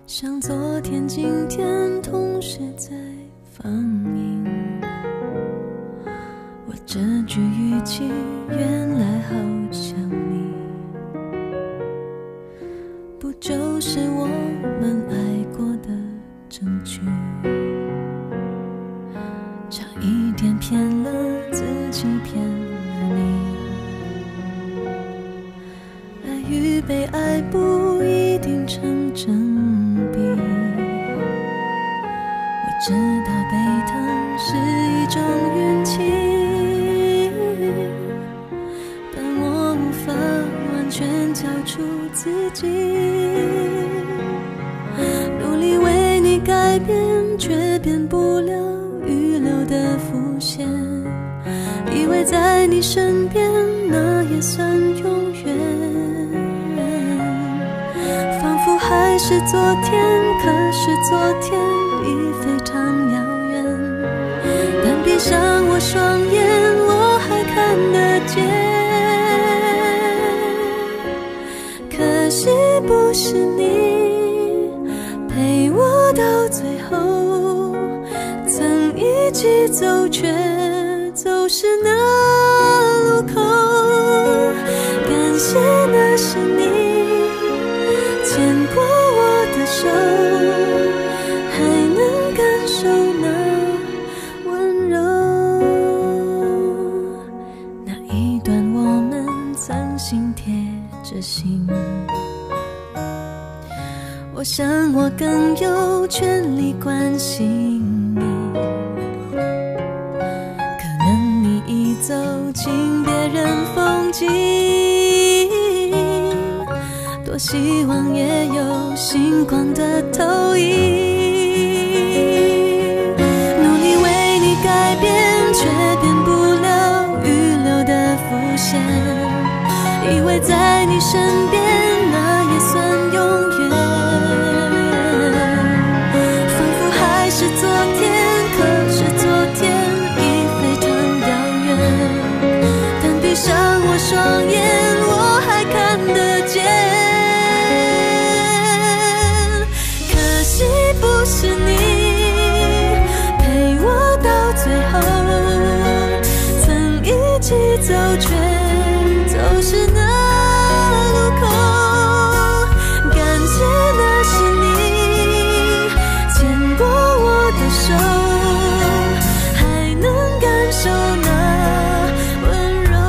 像昨天今天同时在放映。我这句语气原来好像你，不就是我们爱过的证据？差一点骗了自己，骗了你。爱与被爱不一定成正比，我知道被疼是一种运气，但我无法完全交出自己。努力为你改变，却变不了预留的伏线，以为在你身边那也算永远，仿佛还是昨天，可是昨天已非常遥远。但闭上我双眼，我还看得见。可惜不是你陪我到最后，曾一起走，却走失那路口。感谢那是你牵过我的手，还能感受那温柔。那一段我们曾心贴着心，我想我更有权利关心你，可能你已走进别人风景，多希望也有星光的投影。努力为你改变，却变不了预留的伏线，以为在你身边那也算永远，仿佛还是昨天，可是昨天已非常遥远。但闭上我双眼，我还看得见。可惜不是你陪我到最后，曾一起走，却走失那路口。感谢那是你牵过我的手，还能感受那温柔。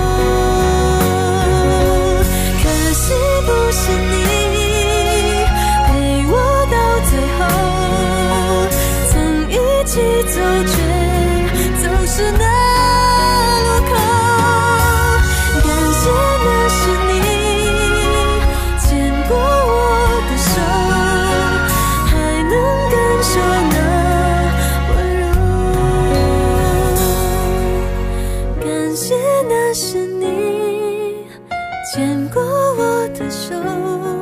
可惜不是你陪我到最后，曾一起走，却走失那路口。感谢那是你牵过我的手，还能感受那温柔。感谢那是你牵过我的手。